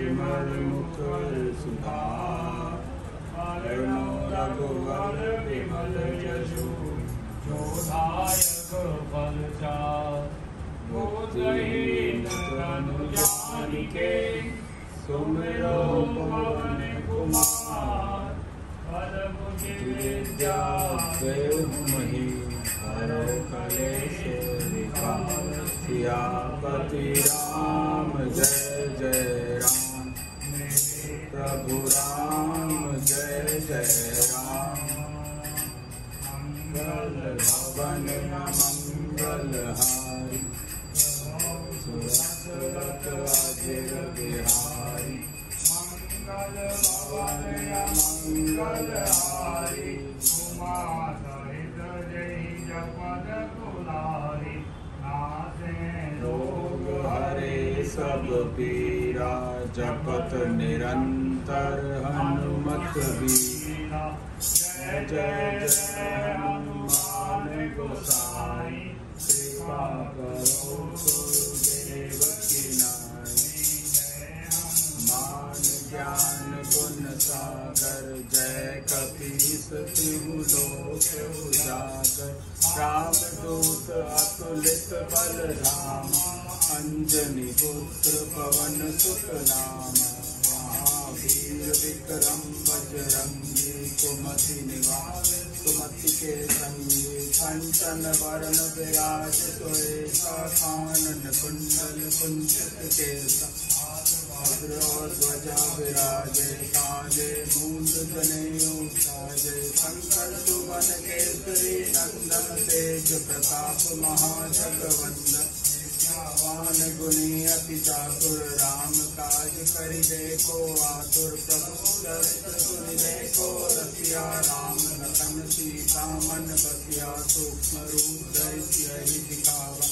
विमल मुकुर सुधार, वरनो रघुवर विमल जसु, जोधायक फल चार। बुद्धिहीन तनु जानिके, सुमिरो पवन कुमार। बल बुद्धि विद्या देहु महि, हरौ कलेश विकार। सियापति राम जय जय राम, प्रभु राम जय जय राम। मंगल भवन मंगल हारी, सुरत अजिर बिहारी। मंगल भवन मंगल हारी, उमा सहित जय जपद कुलारी। नासे रोग हरे सब पीरा, जपत निरंतर हनुमत बीरा। जय जय जय हनुमान गोसाई, कृपा करो गुरुदेव की नाई। मान ज्ञान गुण सागर, जय कपीस तिहु लोक उजागर। रामदूत अतुलित बल धाम, अंजनी पुत्र पवन सुत नाम। महावीर विक्रम बजरंगी, कुमति निवास सुमति के संगी। कंचन वरण विराज सुरेशा, कानन कुंडल कुंचित केसा। ध्वजा विराजे काजे, मूंद जनेऊ साजे। शंकर सुवन केसरी नंदन, तेज प्रताप महाजगवंदन। ज्ञावान गुणी अति चातुर, राम काज करिबे को आतुर। प्रभु चरित्र सुनिबे को रसिया, राम लखन सीता मन बसिया। सूक्ष्म रूप धरि सियहि दिखावा,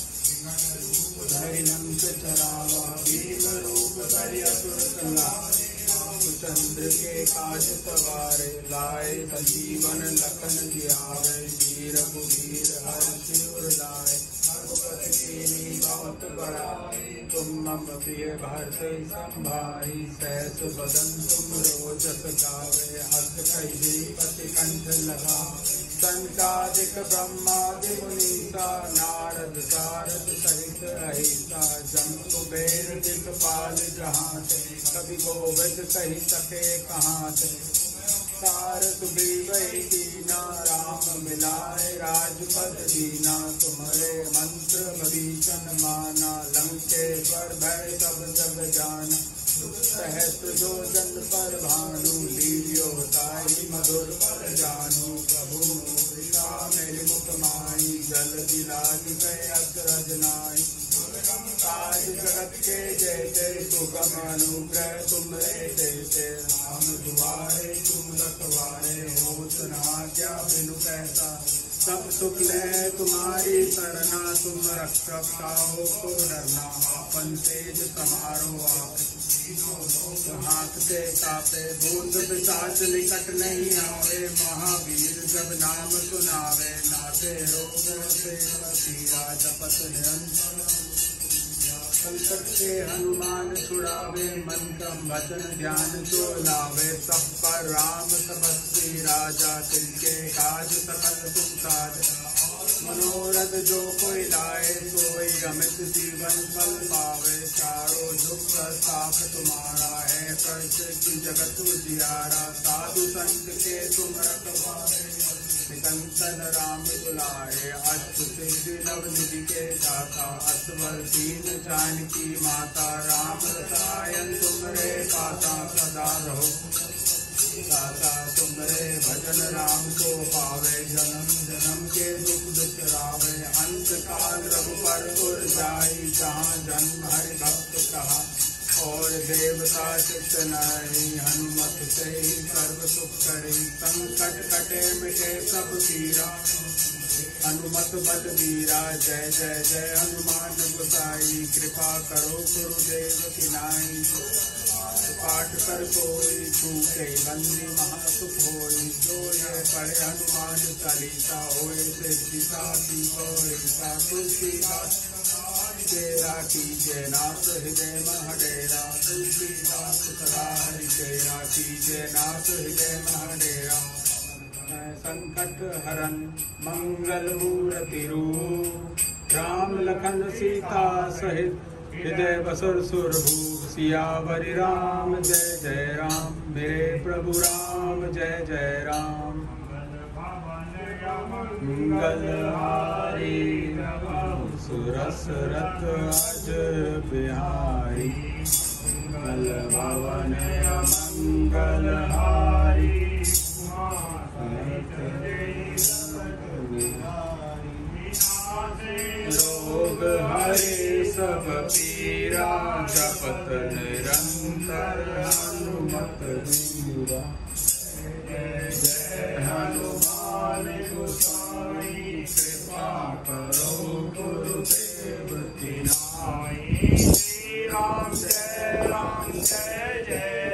धरि लंक जरावा। भीम रूप धरि असुर संहारे, रामचंद्र के काज सवारे। लाए संजीवन लखन जियावे, वीर रघुवीर हर्षि उर लाए। रघुपति कीन्ही बहुत बड़ाई, तुम मम प्रिय भरते संभाई। सहस बदन तुम रोजस गावे, हर्ष कहि पति कंठ लगावे। संचादिक ब्रह्मादि मुनीसा, नारद सारद सहित अहिसा। जम कुबेर दिखपाल जहाँ ते, कवि कोविद कहि सके कहाँ ते। सारस वही दीना, राम मिलाए राजपद दीना। तुम्हारे मंत्र भीषण माना, लंकेश्वर भय सब जग जाना। सहस्त्र जो जन पर भानु, लील्यो ताई मधुर पर जानू। प्रभु मेरे मुख माई, जल दिलाज गए अचरज नाई। काज जगत के जैसे, सुगम अनुग्रह तुमरे जैसे। राम दुआरे तुम रखवारे, होत न क्या बिनु पैसा। सब सुख ले तुम्हारी सरना, तुम रक्षक काहो को डरना। आपन तेज समारो आप, हाथते तापे। भूत पिशाच निकट नहीं आवे, महावीर जब नाम सुनावे। नाते रोग से पीरा, जपत निरंतर संकट से हनुमान छुड़ावे। मन क्रम भजन ध्यान जो लावे। सब पर राम तपस्वी राजा, तिनके काज सकल तुम साज। मनोरथ जो कोई लाए, सोई रमित जीवन फल पावे। चारों दुख साथ तुम्हारा है, प्रसिद्ध जगत उजियारा। साधु संत के तुम रखवारे, निकंसन राम दुलारे। अष्ट सिद्धि नव निधि के दाता, असवर दीन जानकी माता। राम रसायन तुमरे पाता, सदा रहो दाता। तुमरे भजन राम को पावे, जन्म जन्म के दुख बिसरावे। अंत काल रघुपर पुर जाई, जहाँ जन्म हरि भक्त कहा। और देवता चित्त नाई, हनुमत से ही सर्व सुख करे। संकट कटे मिटे सब पीरा, हनुमत बल वीरा। जय जय जय हनुमान गोसाई, कृपा करो गुरुदेव की नाई। पाठ कर कोई छूटे, बंदी महासुख होई। जो ये पढ़े हनुमान चालीसा, होए सिद्धि साधी गौरीसा। तुलसीदास तेरा कीजे नाथ, हृदय मह डेरा। तुलसीदास जय राशि जय नाथ जय महडेरा संकट हरन मंगल मूर्ति रूप राम लखन सीता सहित हृदय बसर सुरभूप सियावरि राम जय जय राम मेरे प्रभु राम जय जय राम मंगलहारी सुरस रथ अज बिहारी मंगल भवन मंगलहारी रोग हरे सब पीरा जपत निरंतर हनुमत वीरा जय हनुमान गोसाई कृपा करो गुरुदेव की नाई श्री राम जय जय